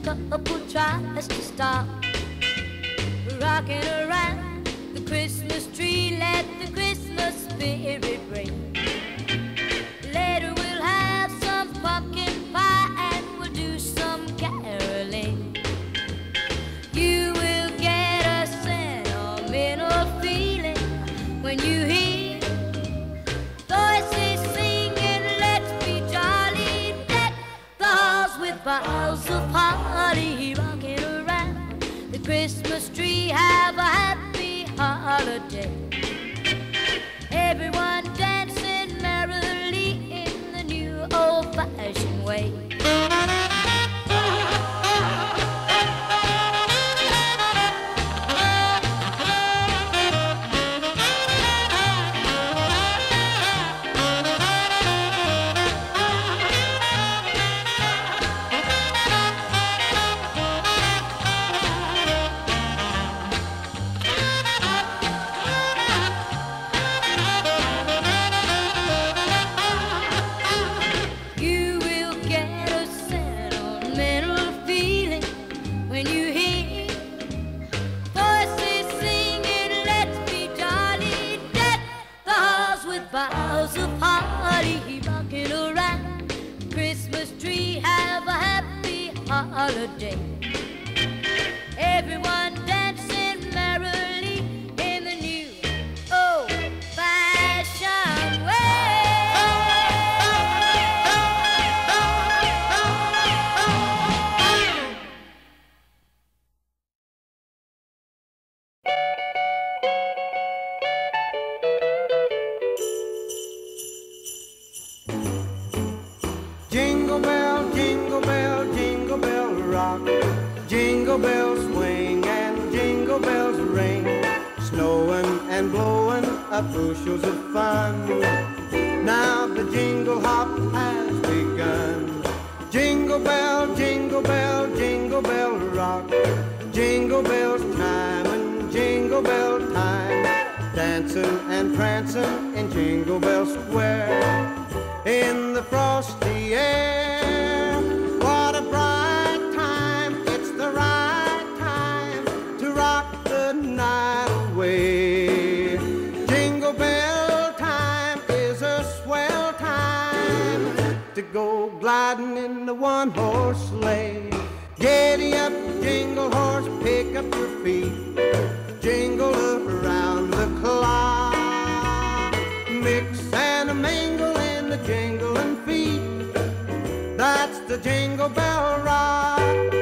couple tries to stop rocking around the Christmas tree. Let the Christmas spirit ring. Later we'll have some pumpkin pie and we'll do some caroling. You will get a sentimental feeling when you hear voices singing, let's be jolly. Deck the halls with boughs of holly, rocking around the Christmas tree. Have a happy holiday. Everyone dancing merrily in the new old-fashioned way. Boughs of holly, rocking around the Christmas tree. Have a happy holiday. Everyone dancing merrily in the new old-fashioned Jingle bell, jingle bell, jingle bell rock. Jingle bells swing and jingle bells ring. Snowing and blowing up bushels of fun. Now the jingle hop has begun. Jingle bell, jingle bell, jingle bell rock. Jingle bells time and jingle bell time. Dancing and prancing in Jingle Bell Square. In the frosty air, what a bright time. It's the right time to rock the night away. Jingle bell time is a swell time to go gliding in the one-horse sleigh. Giddy up, jingle horse, pick up your feet. Jingle around the clock. Mix and a mingle in the jingling feet. That's the Jingle Bell Rock.